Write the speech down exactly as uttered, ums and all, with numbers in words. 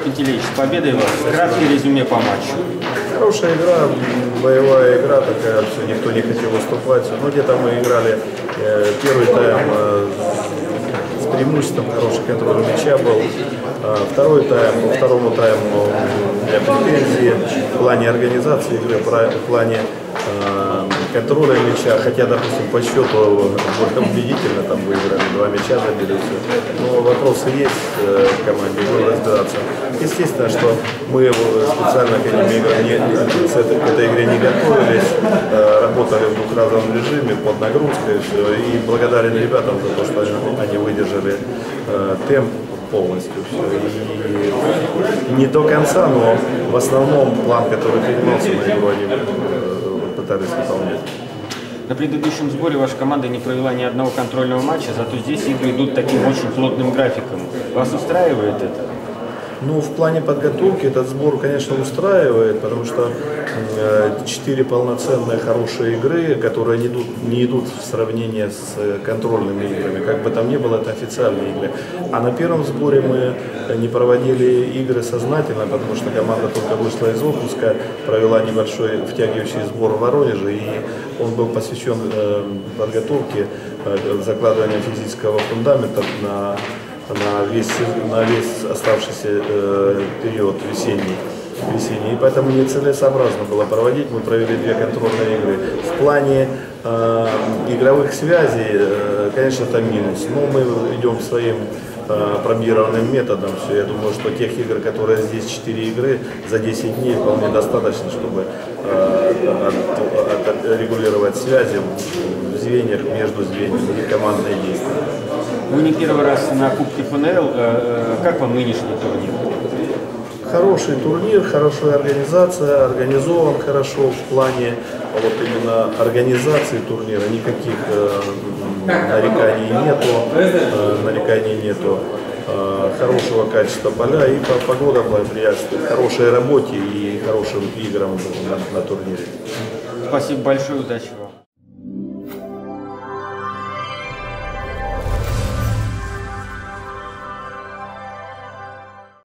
Пантелеич, с победой вас. Краткое резюме по матчу. Хорошая игра, боевая игра такая, все, никто не хотел выступать. Но где-то мы играли э, первый тайм э, с преимуществом, хороший контроль мяча был. Э, второй тайм, по второму тайму у меня претензии в плане организации игры, в плане э, контроля мяча, хотя, допустим, по счету более убедительно там выиграли, два мяча забили, все. Но вопросы есть э, в команде, будем разбираться. Естественно, что мы специально к, играм не, к этой игре не готовились, э, работали в двухразовом режиме, под нагрузкой, все, и благодарен ребятам за то, что они выдержали э, темп полностью. Все. И не до конца, но в основном план, который принимался на игру, они э, пытались выполнять. На предыдущем сборе ваша команда не провела ни одного контрольного матча, зато здесь игры идут таким очень плотным графиком. Вас устраивает это? Ну, в плане подготовки этот сбор, конечно, устраивает, потому что четыре полноценные хорошие игры, которые не идут, не идут в сравнение с контрольными играми, как бы там ни было, это официальные игры. А на первом сборе мы не проводили игры сознательно, потому что команда только вышла из отпуска, провела небольшой втягивающий сбор в Воронеже, и он был посвящен подготовке, закладыванию физического фундамента на на весь, на весь оставшийся э, период весенний, весенний. И поэтому нецелесообразно было проводить. Мы провели две контрольные игры. В плане э, игровых связей, э, конечно, это минус. Но мы идем своим э, пробированным методом. Все. Я думаю, что тех игр, которые здесь четыре игры, за десять дней вполне достаточно, чтобы э, от, от, регулировать связи в звеньях, между звеньями и командные действия. Вы не первый раз на Кубке ФНЛ. Как вам нынешний турнир? Хороший турнир, хорошая организация, организован хорошо в плане вот именно организации турнира. Никаких э, нареканий нету, э, нареканий нету. Э, хорошего качества поля и погода благоприятствует хорошей работе и хорошим играм на, на турнире. Спасибо большое, удачи вам.